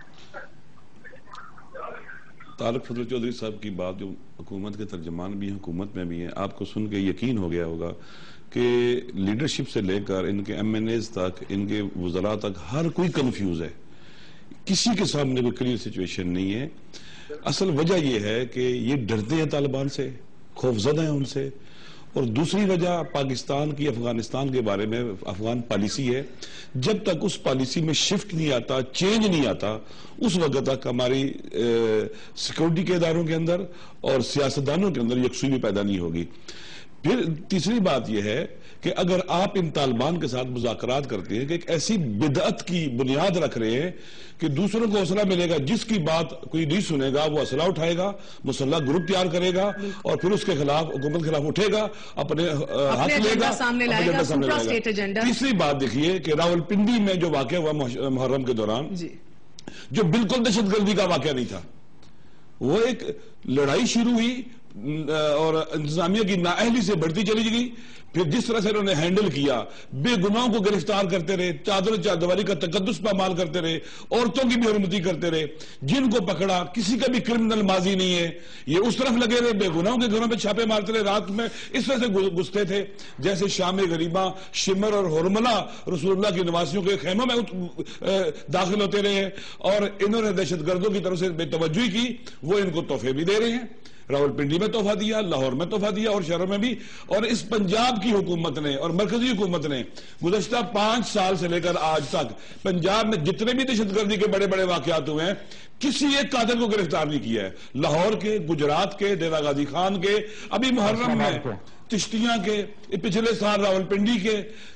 طارق فضل چودھری صاحب کی بات جو حکومت کے ترجمان بھی ہیں، حکومت میں بھی ہیں، آپ کو سن کے یقین ہو گیا ہوگا کہ لیڈرشپ سے لے کر ان کے ایم این ایز تک، ان کے وزراء تک ہر کوئی کنفیوز ہے. کسی کے سامنے کوئی کلیئر سچویشن نہیں ہے. اصل وجہ یہ ہے کہ یہ ڈرتے ہیں طالبان سے، خوفزدہ ہیں ان سے. اور دوسری وجہ پاکستان کی افغانستان کے بارے میں افغان پالیسی ہے. جب تک اس پالیسی میں شفٹ نہیں آتا، چینج نہیں آتا، اس وقت تک ہماری سیکورٹی کے اداروں کے اندر اور سیاستدانوں کے اندر یکسوئی پیدا نہیں ہوگی. پھر تیسری بات یہ ہے کہ اگر آپ ان طالبان کے ساتھ مذاکرات کرتے ہیں کہ ایک ایسی بدعت کی بنیاد رکھ رہے ہیں کہ دوسروں کو حوصلہ ملے گا، جس کی بات کوئی نہیں سنے گا وہ اسلحہ اٹھائے گا، مسلح گروپ تیار کرے گا اور پھر اس کے خلاف حکومت کے خلاف اٹھے گا، اپنے ہاتھ لے گا، سامنے لائے گا. تیسری بات دیکھیے کہ راول پنڈی میں جو واقعہ ہوا محرم کے دوران، جو بالکل دہشت گردی کا واقعہ نہیں تھا، وہ ایک لڑائی شروع ہوئی اور انتظامیہ کی نااہلی سے بڑھتی چلی گئی. پھر جس طرح سے انہوں نے ہینڈل کیا، بے گناہوں کو گرفتار کرتے رہے، چادر چاردیواری کا تقدس پامال کرتے رہے، عورتوں کی بھی حرمتی کرتے رہے. جن کو پکڑا کسی کا بھی کرمنل ماضی نہیں ہے، یہ اس طرف لگے رہے، بے گناہوں کے گھروں پہ چھاپے مارتے رہے، رات میں اس طرح سے گھستے تھے جیسے شام غریباں، شمر اور ہرملہ رسول اللہ کی نواسیوں کے خیموں میں داخل ہوتے رہے. اور انہوں نے دہشت گردوں کی طرف سے بے توجہی کی، وہ ان کو تحفے بھی دے رہے ہیں. راول پنڈی میں تحفہ دیا، لاہور میں تحفہ دیا اور شہروں میں بھی. اور اس پنجاب کی حکومت نے اور مرکزی حکومت نے گزشتہ پانچ سال سے لے کر آج تک پنجاب میں جتنے بھی دہشت گردی کے بڑے بڑے واقعات ہوئے ہیں کسی ایک قاتل کو گرفتار نہیں کیا ہے. لاہور کے، گجرات کے، ڈیرہ غازی خان کے، ابھی محرم میں چشتیاں کے، پچھلے سال راول پنڈی کے.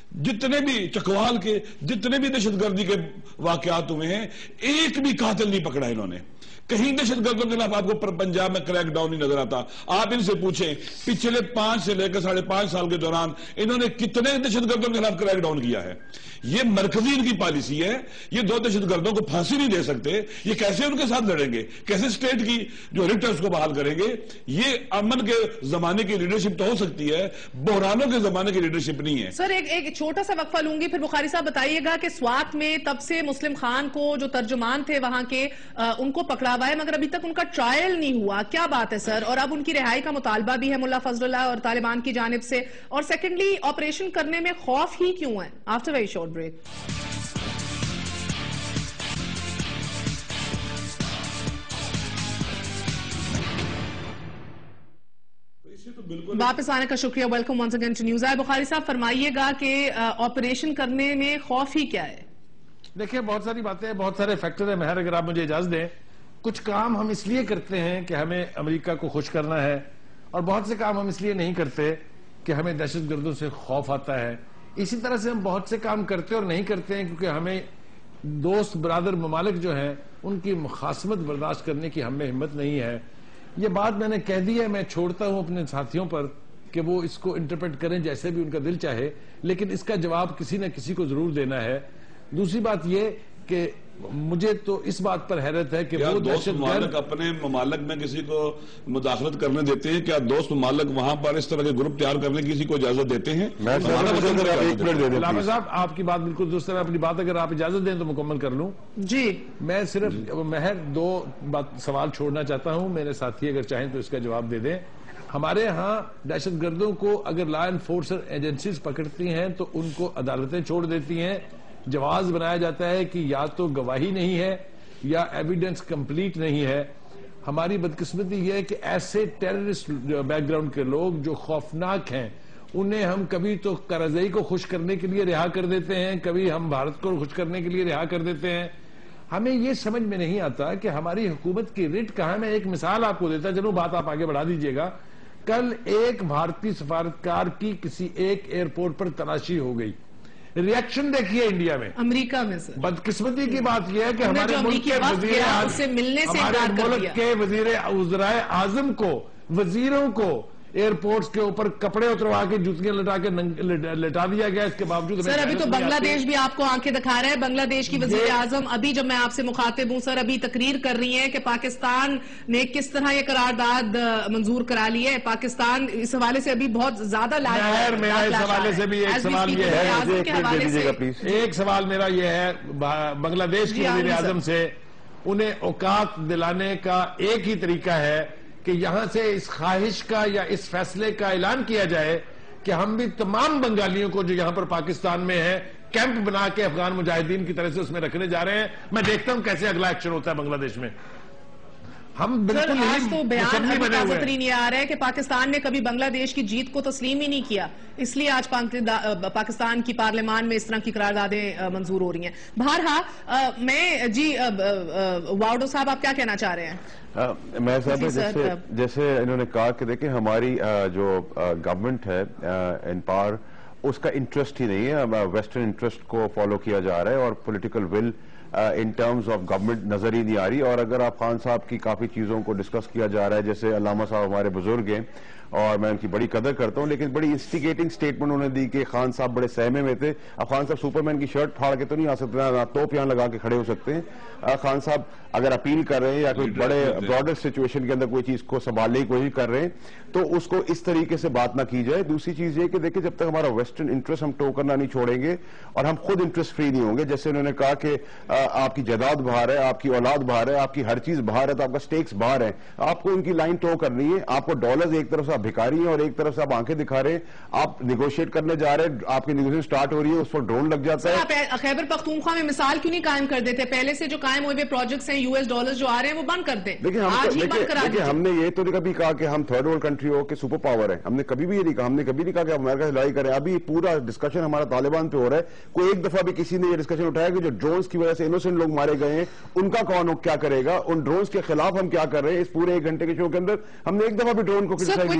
جتنے بھی چکوال کے جتنے بھی دہشت گردی کے واقعات ہوئے ہیں ایک بھی قاتل نہیں پکڑا انہوں نے. کہیں دہشت گردوں کے خلاف آپ کو پنجاب میں کریک ڈاؤن نہیں نظر آتا. آپ ان سے پوچھیں پچھلے پانچ سے لے کر ساڑھے پانچ سال کے دوران انہوں نے کتنے دہشت گردوں کے خلاف کریک ڈاؤن کیا ہے. یہ مرکزی ان کی پالیسی ہے. یہ دو دہشت گردوں کو پھانسی نہیں دے سکتے. یہ کیسے ان کے ساتھ لڑیں گے؟ کیسے اسٹیٹ کی جو ریٹ ہے اس کو بحال کریں گے؟ یہ امن کے زمانے کی لیڈرشپ تو ہو سکتی ہے, بحرانوں کے زمانے کی لیڈرشپ نہیں ہے. سر ایک ایک چھوٹا سا وقفہ لوں گی, پھر بخاری صاحب بتائیے گا کہ سوات میں تب سے مسلم خان کو جو ترجمان تھے وہاں کے ان کو پکڑا ہوا ہے, مگر ابھی تک ان کا ٹرائل نہیں ہوا. کیا بات ہے سر؟ اور اب ان کی رہائی کا مطالبہ بھی ہے ملا فضل اللہ اور طالبان کی جانب سے. اور سیکنڈلی آپریشن کرنے میں خوف ہی کیوں ہے؟ After very short break. واپس آنے کا شکریہ. Welcome once again to News Eye. Bukhari صاحب فرمائیے گا کہ آپریشن کرنے میں خوف ہی کیا ہے؟ دیکھیں بہت ساری باتیں ہیں, بہت سارے فیکٹر ہیں. مہر اگر آپ مجھے اجازت دیں, کچھ کام ہم اس لیے کرتے ہیں کہ ہمیں امریکہ کو خوش کرنا ہے, اور بہت سے کام ہم اس لیے نہیں کرتے کہ ہمیں دہشت گردوں سے خوف آتا ہے. اسی طرح سے ہم بہت سے کام کرتے اور نہیں کرتے ہیں کیونکہ ہمیں دوست برادر ممالک جو ہیں ان کی مخاصمت برداشت کرنے کی ہم میں ہمت نہیں ہے. یہ بات میں نے کہہ دی ہے, میں چھوڑتا ہوں اپنے ساتھیوں پر کہ وہ اس کو انٹرپریٹ کریں جیسے بھی ان کا دل چاہے, لیکن اس کا جواب کسی نہ کسی کو ضرور دینا ہے. دوسری بات یہ کہ مجھے تو اس بات پر حیرت ہے کہ وہ دوست ممالک اپنے ممالک میں کسی کو مداخلت کرنے دیتے ہیں؟ کیا دوست ممالک وہاں پر اس طرح کے گروپ تیار کرنے کی کسی کو اجازت دیتے ہیں؟ علامہ صاحب آپ کی بات بالکل درست ہے. میں اپنی بات اگر آپ اجازت دیں تو مکمل کر لوں. جی میں صرف مہر دو بات سوال چھوڑنا چاہتا ہوں, میرے ساتھی اگر چاہیں تو اس کا جواب دے دیں. ہمارے ہاں دہشت گردوں کو اگر لا انفورسر ایجنسیز پکڑتی ہیں تو ان کو عدالتیں چھوڑ دیتی ہیں. جواز بنایا جاتا ہے کہ یا تو گواہی نہیں ہے یا ایویڈنس کمپلیٹ نہیں ہے. ہماری بدقسمتی یہ ہے کہ ایسے ٹیررسٹ بیک گراؤنڈ کے لوگ جو خوفناک ہیں انہیں ہم کبھی تو کرزئی کو خوش کرنے کے لیے رہا کر دیتے ہیں, کبھی ہم بھارت کو خوش کرنے کے لیے رہا کر دیتے ہیں. ہمیں یہ سمجھ میں نہیں آتا کہ ہماری حکومت کی ریٹ کہاں. میں ایک مثال آپ کو دیتا, چلو بات آپ آگے بڑھا دیجئے گا. کل ایک بھارتی سفارتکار کی کسی ایک ایئرپورٹ پر تلاشی ہو گئی. ریاکشن دیکھیے انڈیا میں, امریکہ میں. بدقسمتی کی بات یہ ہے کہ ہمارے ملک کے وزیر ہمارے ملک کے وزیر وزرائے اعظم کو, وزیروں کو ایئرپورٹس کے اوپر کپڑے اتروا کے جوتیاں لٹا کے لٹا دیا گیا. اس کے باوجود سر ابھی تو بنگلہ دیش بھی آپ کو آنکھیں دکھا رہا ہے. بنگلہ دیش کی وزیر اعظم ابھی جب میں آپ سے مخاطب ہوں سر, ابھی تقریر کر رہی ہیں کہ پاکستان نے کس طرح یہ قرارداد منظور کرا لی ہے. پاکستان اس حوالے سے ابھی بہت زیادہ لایا. میرا اس حوالے سے بھی ایک سوال یہ ہے, ایک سوال میرا یہ ہے بنگلہ دیش کی وزیر اعظم سے, انہیں اوقات دلانے کا ایک ہی طریقہ ہے کہ یہاں سے اس خواہش کا یا اس فیصلے کا اعلان کیا جائے کہ ہم بھی تمام بنگالیوں کو جو یہاں پر پاکستان میں ہے کیمپ بنا کے افغان مجاہدین کی طرح سے اس میں رکھنے جا رہے ہیں. میں دیکھتا ہوں کیسے اگلا ایکشن ہوتا ہے بنگلہ دیش میں. ہم بالکل آج تو بیان نہیں آ رہا ہے کہ پاکستان نے کبھی بنگلہ دیش کی جیت کو تسلیم ہی نہیں کیا, اس لیے آج پاکستان کی پارلیمان میں اس طرح کی قراردادیں منظور ہو رہی ہیں. بہرحال میں جی واؤڈو صاحب آپ کیا کہنا چاہ رہے ہیں؟ میں صاحب جیسے جیسے انہوں نے کہا کہ دیکھیں ہماری جو گورنمنٹ ہے ان پاور اس کا انٹرسٹ ہی نہیں ہے, ویسٹرن انٹرسٹ کو فالو کیا جا رہا ہے اور political will in terms of government نظر ہی نہیں آ رہی. اور اگر آپ خان صاحب کی کافی چیزوں کو ڈسکس کیا جا رہا ہے, جیسے علامہ صاحب ہمارے بزرگ ہیں اور میں ان کی بڑی قدر کرتا ہوں, لیکن بڑی انسٹیگیٹنگ سٹیٹمنٹ انہوں نے دی کہ خان صاحب بڑے سہمے میں تھے. اب خان صاحب سپرمین کی شرٹ پھاڑ کے تو نہیں آ سکتے, نہ توپ یہاں لگا کے کھڑے ہو سکتے ہیں. خان صاحب اگر اپیل کر رہے ہیں یا کوئی بڑے براڈر سچویشن کے اندر کوئی چیز کو سنبھالنے کی کوشش کر رہے ہیں تو اس کو اس طریقے سے بات نہ کی جائے. دوسری چیز یہ کہ دیکھیں جب تک ہمارا ویسٹرن انٹرسٹ ہم ٹو کرنا نہیں چھوڑیں گے اور ہم خود انٹرسٹ فری نہیں ہوں گے, جیسے انہوں نے کہا کہ آپ کی جائیداد باہر ہے, آپ کی اولاد باہر ہے, آپ کی ہر چیز باہر ہے, تو آپ کا سٹیکس باہر ہے, آپ کو ان کی لائن ٹو کرنی ہے. آپ کو ڈالرز ایک طرف سے آپ بھکاری ہیں اور ایک طرف سے آپ آنکھیں دکھا رہے ہیں, آپ نیگوشیٹ کرنے جا رہے ہیں, آپ کی نیگوشیشن سٹارٹ ہو رہی ہے, اس پر ڈرون لگ جاتا ہے. آپ خیبر پختونخوا میں مثال کیوں نہیں قائم کر دیتے؟ پہلے سے جو قائم ہوئے پروجیکٹس ہیں یو ایس ڈالرز جو آ رہے ہیں وہ بند کر دیں. دیکھیں ہم نے یہ تو کبھی کہا کہ ہم تھرڈ ورلڈ کنٹری ہو کہ سپر پاور ہے, ہم نے کبھی بھی یہ نہیں کہا. ہم نے کبھی نہیں کہا کہ امریکہ سے لڑائی کریں. ابھی پورا ڈسکشن ہمارا طالبان پہ ہو رہا ہے. کوئی ایک دفعہ بھی کسی نے یہ ڈسکشن اٹھایا کہ جو ڈرونز کی وجہ سے انوسنٹ لوگ مارے گئے ہیں ان کا کون کیا کرے گا, ان ڈرونز کے خلاف ہم کیا کر رہے ہیں. اس پورے ایک گھنٹے کے شو کے اندر ہم نے ایک دفعہ بھی ڈرون کو کرٹیسائز نہیں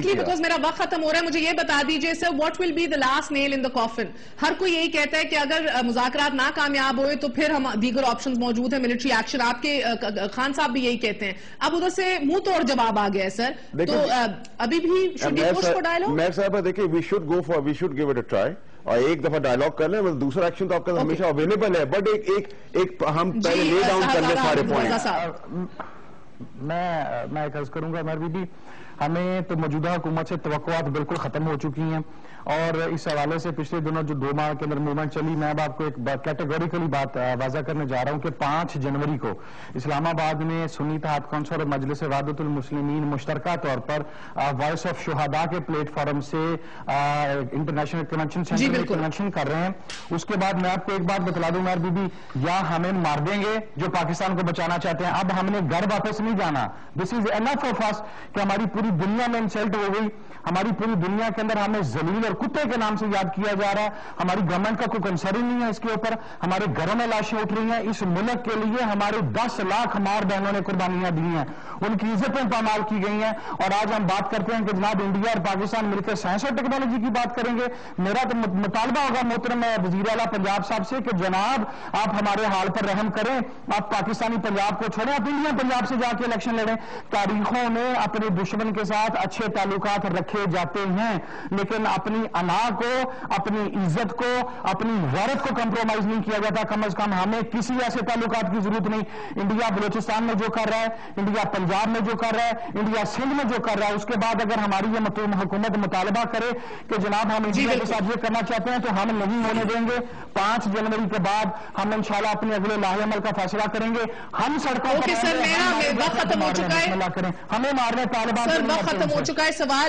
Quickly, because میرا وقت ختم ہو رہا ہے, مجھے یہ بتا دیجئے سر, what will be the last nail in the coffin? ہر کوئی یہی کہتا ہے کہ اگر مذاکرات ناکامیاب ہوئے تو پھر ہم دیگر آپشنز موجود ہیں, ملٹری ایکشن. آپ کے خان صاحب بھی یہی کہتے ہیں. اب ادھر سے منہ توڑ جواب آ گیا ہے سر, تو ابھی بھی should we push for dialogue? میں صاحب دیکھیں, we should go for, we should give it a try. اور ایک دفعہ ڈائلگ کر لیں, دوسرا ایکشن تو آپ کا ہمیشہ اویلیبل ہے, بٹ ایک ایک ہم پہلے لے ڈاؤن کر لیں سارے پوائنٹ. میں میں ایک عرض کروں گا میر بی بی, ہمیں تو موجودہ حکومت سے توقعات بالکل ختم ہو چکی ہیں, اور اس حوالے سے پچھلے دنوں جو دو ماہ کے اندر موومنٹ چلی, میں اب آپ کو ایک کیٹیگوریکلی بات واضح کرنے جا رہا ہوں کہ پانچ جنوری کو اسلام آباد میں سنی اتحاد کونسل اور مجلس وحدت المسلمین مشترکہ طور پر وائس آف شہداء کے پلیٹ فارم سے انٹرنیشنل کنونشن سینٹر میں کنونشن کر رہے ہیں. اس کے بعد میں آپ کو ایک بات بتلا دوں میر بی بی, یا ہمیں مار دیں گے جو پاکستان کو بچانا چاہتے ہیں, اب ہم نے گھر واپس نہیں جانا. دس از انف آف اس کہ ہماری پوری دنیا میں انسلٹ ہو گئی, ہماری پوری دنیا کے اندر ہمیں ذلیل اور کتے کے نام سے یاد کیا جا رہا ہے. ہماری گورنمنٹ کا کوئی کنسرن نہیں ہے اس کے اوپر. ہمارے گھروں میں لاشیں اٹھ رہی ہیں. اس ملک کے لیے ہمارے دس لاکھ ماں بہنوں نے قربانیاں دی ہیں, ان کی عزتیں پامال کی گئی ہیں. اور آج ہم بات کرتے ہیں کہ جناب انڈیا اور پاکستان مل کر سائنس اور ٹیکنالوجی کی بات کریں گے. میرا تو مطالبہ ہوگا محترم وزیر اعلیٰ پنجاب صاحب سے کہ جناب آپ ہمارے حال پر رحم کریں, آپ پاکستانی پنجاب کو چھوڑیں, آپ انڈیا پنجاب سے جا کے الیکشن لڑیں. تاریخوں میں اپنے دشمن کے ساتھ اچھے تعلقات رکھے جاتے ہیں, لیکن اپنی انا کو, اپنی عزت کو, اپنی غیرت کو کمپرومائز نہیں کیا جاتا. کم از کم ہمیں کسی ایسے تعلقات کی ضرورت نہیں. انڈیا بلوچستان میں جو کر رہا ہے, انڈیا پنجاب میں جو کر رہا ہے, انڈیا سندھ میں جو کر رہا ہے, اس کے بعد اگر ہماری یہ حکومت مطالبہ کرے کہ جناب ہم انڈیا کے ساتھ یہ کرنا چاہتے ہیں تو ہم نہیں ہونے دیں گے. پانچ جنوری کے بعد ہم انشاءاللہ اپنے اگلے لاہے عمل کا فیصلہ کریں گے. ہم سڑکوں پر ختم ہو چکا ہے, ہمیں مارنے طالبان سر وقت ختم ہو چکا ہے. سوال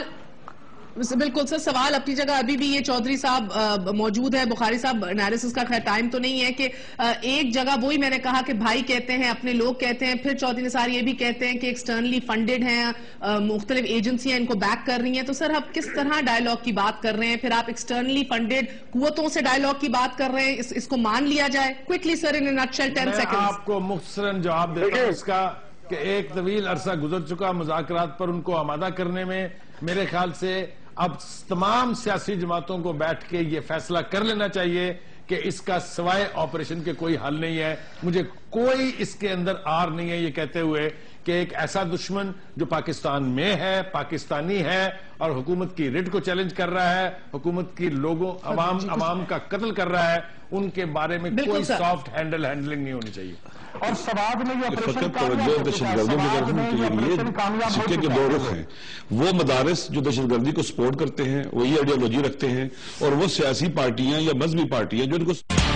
بالکل سر, سوال اپنی جگہ ابھی بھی یہ چودھری صاحب موجود ہے, بخاری صاحب انالیسس کا خیر ٹائم تو نہیں ہے کہ ایک جگہ وہی میں نے کہا کہ بھائی کہتے ہیں, اپنے لوگ کہتے ہیں, پھر چودھری نثار یہ بھی کہتے ہیں کہ ایکسٹرنلی فنڈڈ ہیں, مختلف ایجنسیاں ان کو بیک کر رہی ہیں. تو سر آپ کس طرح ڈائیلاگ کی بات کر رہے ہیں؟ پھر آپ ایکسٹرنلی فنڈڈ قوتوں سے ڈائیلاگ کی بات کر رہے ہیں, اس, اس کو مان لیا جائے؟ Quickly sir in nutshell ten seconds. میں آپ کو مختصراً جواب دیتا ہوں اس کا کہ ایک طویل عرصہ گزر چکا مذاکرات پر ان کو آمادہ کرنے میں. میرے خیال سے اب تمام سیاسی جماعتوں کو بیٹھ کے یہ فیصلہ کر لینا چاہیے کہ اس کا سوائے آپریشن کے کوئی حل نہیں ہے. مجھے کوئی اس کے اندر آر نہیں ہے یہ کہتے ہوئے کہ ایک ایسا دشمن جو پاکستان میں ہے, پاکستانی ہے, اور حکومت کی ریٹ کو چیلنج کر رہا ہے, حکومت کی لوگوں عوام عوام کا قتل کر رہا ہے, ان کے بارے میں کوئی سافٹ ہینڈل ہینڈلنگ نہیں ہونی چاہیے. اور سواد میں یہ فقط توجہ دہشت گردوں کی طرف کے لیے سکے کے دو رخ ہیں. وہ مدارس جو دہشت گردی کو سپورٹ کرتے ہیں, وہ یہ آئیڈیالوجی رکھتے ہیں, اور وہ سیاسی پارٹیاں یا مذہبی پارٹیاں جو ان کو